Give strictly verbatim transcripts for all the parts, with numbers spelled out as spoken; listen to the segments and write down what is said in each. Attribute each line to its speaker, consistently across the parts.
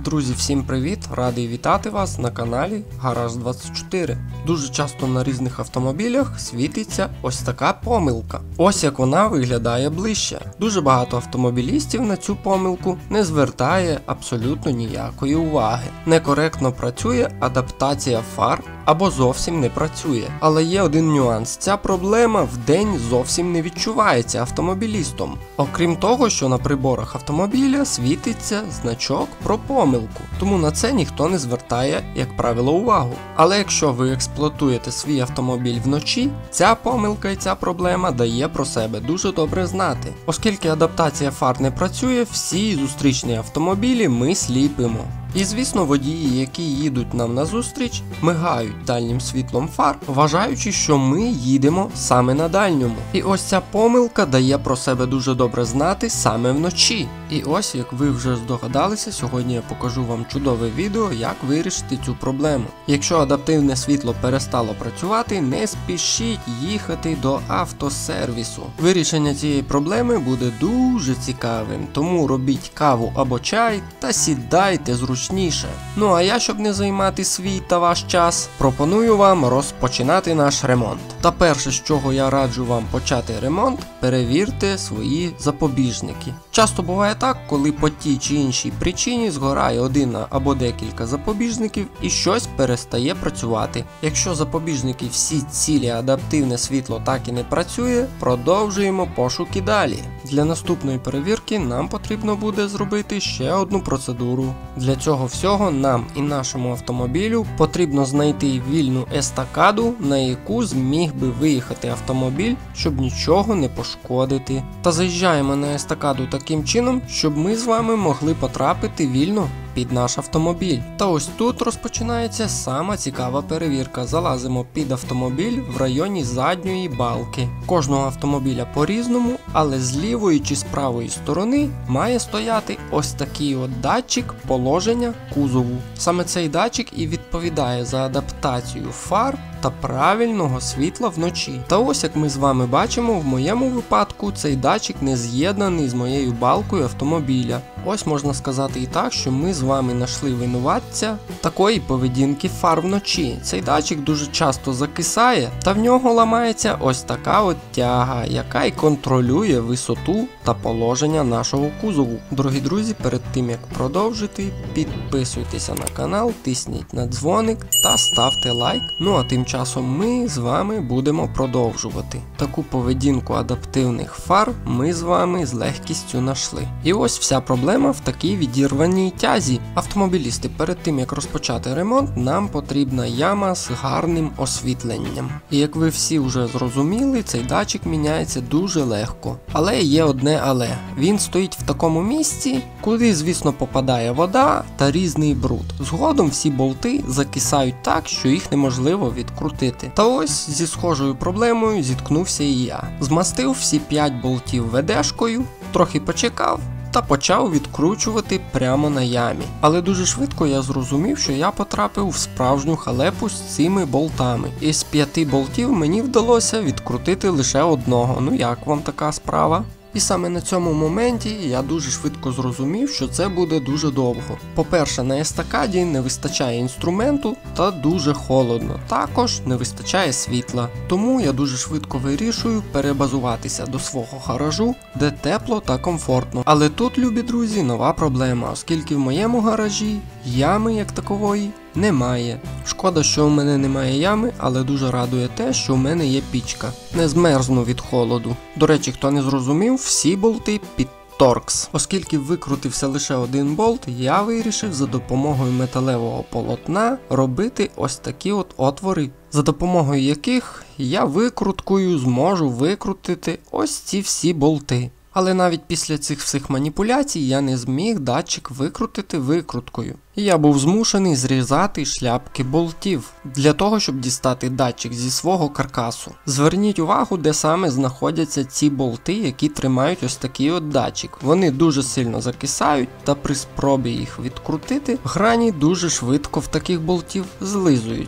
Speaker 1: Друзі, всім привіт! Радий вітати вас на каналі Гараж двадцять чотири. Дуже часто на різних автомобілях світиться ось така помилка. Ось як вона виглядає ближче. Дуже багато автомобілістів на цю помилку не звертає абсолютно ніякої уваги. Некоректно працює адаптація фар або зовсім не працює. Але є один нюанс. Ця проблема вдень зовсім не відчувається автомобілістом. Окрім того, що на приборах автомобіля світиться значок про помилку. Тому на це ніхто не звертає, як правило, увагу. Але якщо ви експлуатуєте свій автомобіль вночі, ця помилка і ця проблема дає про себе дуже добре знати. Оскільки адаптація фар не працює, всі зустрічні автомобілі ми сліпимо. І звісно, водії, які їдуть нам назустріч, мигають дальнім світлом фар, вважаючи, що ми їдемо саме на дальньому. І ось ця помилка дає про себе дуже добре знати саме вночі. І ось, як ви вже здогадалися, сьогодні я покажу вам чудове відео, як вирішити цю проблему. Якщо адаптивне світло перестало працювати, не спішіть їхати до автосервісу. Вирішення цієї проблеми буде дуже цікавим, тому робіть каву або чай та сідайте зручніше. Ну а я, щоб не займати свій та ваш час, пропоную вам розпочинати наш ремонт. Та перше, з чого я раджу вам почати ремонт, перевірте свої запобіжники. Часто буває так, коли по тій чи іншій причині згорає один або декілька запобіжників і щось перестає працювати. Якщо запобіжники всі цілі, адаптивне світло так і не працює, продовжуємо пошуки далі. Для наступної перевірки нам потрібно буде зробити ще одну процедуру. Для цього всього нам і нашому автомобілю потрібно знайти вільну естакаду, на яку зміг би виїхати автомобіль, щоб нічого не пошкодити. Та заїжджаємо на естакаду таким чином, щоб ми з вами могли потрапити вільно під наш автомобіль. Та ось тут розпочинається сама цікава перевірка. Залазимо під автомобіль в районі задньої балки. Кожного автомобіля по-різному, але з лівої чи з правої сторони має стояти ось такий от датчик положення кузову. Саме цей датчик і відповідає за адаптацію фар та правильного світла вночі. Та ось, як ми з вами бачимо, в моєму випадку цей датчик не з'єднаний з моєю балкою автомобіля. Ось можна сказати і так, що ми з вами знайшли винуватця такої поведінки фар вночі. Цей датчик дуже часто закисає, та в нього ламається ось така от тяга, яка і контролює висоту та положення нашого кузову. Дорогі друзі, перед тим як продовжити, підписуйтеся на канал, тисніть на дзвоник та ставте лайк. Ну а тим часом ми з вами будемо продовжувати. Таку поведінку адаптивних фар ми з вами з легкістю знайшли. І ось вся проблема в такій відірваній тязі. Автомобілісти, перед тим як розпочати ремонт, нам потрібна яма з гарним освітленням. І як ви всі вже зрозуміли, цей датчик міняється дуже легко. Але є одне але. Він стоїть в такому місці, куди, звісно, попадає вода та різний бруд. Згодом всі болти закисають так, що їх неможливо відкрутити. Та ось зі схожою проблемою зіткнувся і я. Змастив всі п'ять болтів ведешкою, трохи почекав та почав відкручувати прямо на ямі. Але дуже швидко я зрозумів, що я потрапив в справжню халепу з цими болтами. Із п'яти болтів мені вдалося відкрутити лише одного. Ну як вам така справа? І саме на цьому моменті я дуже швидко зрозумів, що це буде дуже довго. По-перше, на естакаді не вистачає інструменту та дуже холодно. Також не вистачає світла. Тому я дуже швидко вирішую перебазуватися до свого гаражу, де тепло та комфортно. Але тут, любі друзі, нова проблема, оскільки в моєму гаражі ями як такової немає. Шкода, що у мене немає ями, але дуже радує те, що у мене є пічка. Не змерзну від холоду. До речі, хто не зрозумів, всі болти під торкс. Оскільки викрутився лише один болт, я вирішив за допомогою металевого полотна робити ось такі от отвори, за допомогою яких я викруткою зможу викрутити ось ці всі болти. Але навіть після цих всіх маніпуляцій я не зміг датчик викрутити викруткою. І я був змушений зрізати шляпки болтів, для того, щоб дістати датчик зі свого каркасу. Зверніть увагу, де саме знаходяться ці болти, які тримають ось такий от датчик. Вони дуже сильно закисають, та при спробі їх відкрутити, грані дуже швидко в таких болтів злизуються.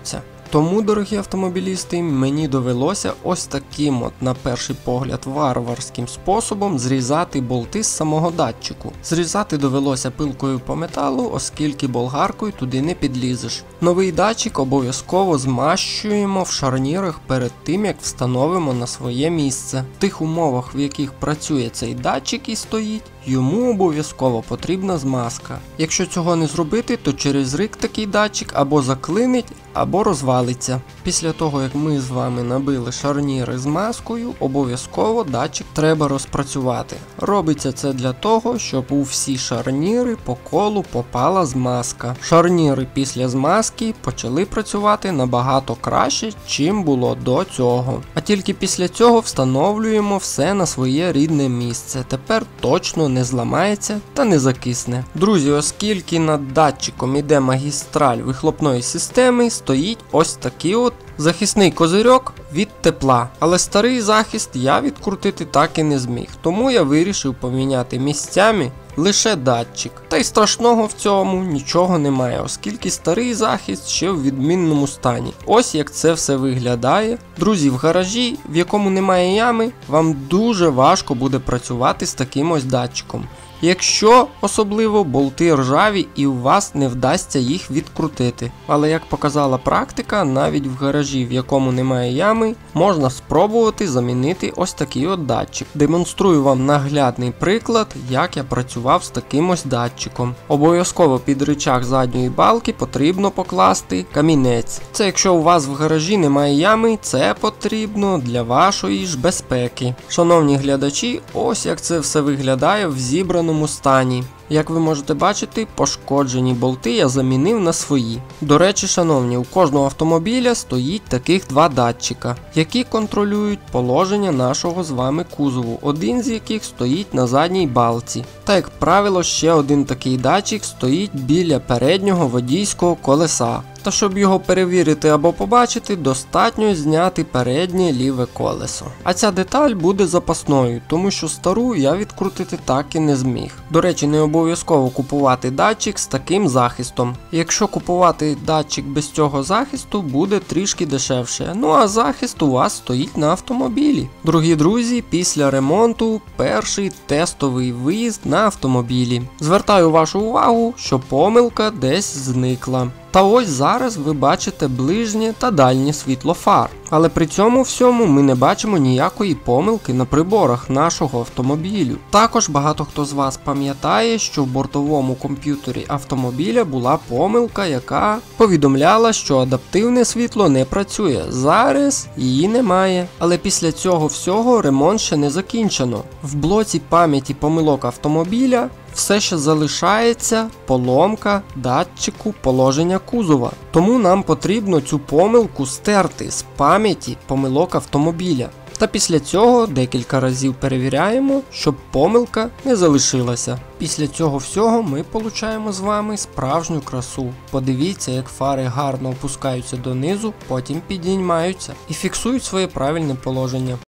Speaker 1: Тому, дорогі автомобілісти, мені довелося ось таким от, на перший погляд, варварським способом зрізати болти з самого датчику. Зрізати довелося пилкою по металу, оскільки болгаркою туди не підлізеш. Новий датчик обов'язково змащуємо в шарнірах перед тим, як встановимо на своє місце. В тих умовах, в яких працює цей датчик і стоїть, йому обов'язково потрібна змазка. Якщо цього не зробити, то через рік такий датчик або заклинить, або розвалиться. Після того, як ми з вами набили шарніри змазкою, обов'язково датчик треба розпрацювати. Робиться це для того, щоб у всі шарніри по колу попала змазка. Шарніри після змазки почали працювати набагато краще, чим було до цього. А тільки після цього встановлюємо все на своє рідне місце. Тепер точно не зламається та не закисне. Друзі, оскільки над датчиком іде магістраль вихлопної системи, стоїть ось такий от захисний козирьок від тепла. Але старий захист я відкрутити так і не зміг, тому я вирішив поміняти місцями лише датчик. Та й страшного в цьому нічого немає, оскільки старий захист ще в відмінному стані. Ось як це все виглядає. Друзі, в гаражі, в якому немає ями, вам дуже важко буде працювати з таким ось датчиком. Якщо особливо болти ржаві і у вас не вдасться їх відкрутити. Але як показала практика, навіть в гаражі, в якому немає ями, можна спробувати замінити ось такий от датчик. Демонструю вам наглядний приклад, як я працював з таким ось датчиком. Обов'язково під рычаг задньої балки потрібно покласти камінець. Це якщо у вас в гаражі немає ями, це потрібно для вашої ж безпеки. Шановні глядачі, ось як це все виглядає в зібраному стані. Як ви можете бачити, пошкоджені болти я замінив на свої. До речі, шановні, у кожного автомобіля стоїть таких два датчика, які контролюють положення нашого з вами кузову, один з яких стоїть на задній балці. Та, як правило, ще один такий датчик стоїть біля переднього водійського колеса. Та щоб його перевірити або побачити, достатньо зняти переднє ліве колесо. А ця деталь буде запасною, тому що стару я відкрутити так і не зміг. До речі, не обов'язково купувати датчик з таким захистом. Якщо купувати датчик без цього захисту, буде трішки дешевше. Ну а захист у вас стоїть на автомобілі. Дорогі друзі, після ремонту перший тестовий виїзд на автомобілі. Звертаю вашу увагу, що помилка десь зникла. Та ось зараз ви бачите ближнє та дальнє світло фар. Але при цьому всьому ми не бачимо ніякої помилки на приборах нашого автомобілю. Також багато хто з вас пам'ятає, що в бортовому комп'ютері автомобіля була помилка, яка повідомляла, що адаптивне світло не працює. Зараз її немає. Але після цього всього ремонт ще не закінчено. В блоці пам'яті помилок автомобіля все ще залишається поломка датчику положення кузова. Тому нам потрібно цю помилку стерти з пам'яті помилок автомобіля. Та після цього декілька разів перевіряємо, щоб помилка не залишилася. Після цього всього ми получаємо з вами справжню красу. Подивіться, як фари гарно опускаються донизу, потім підіймаються і фіксують своє правильне положення.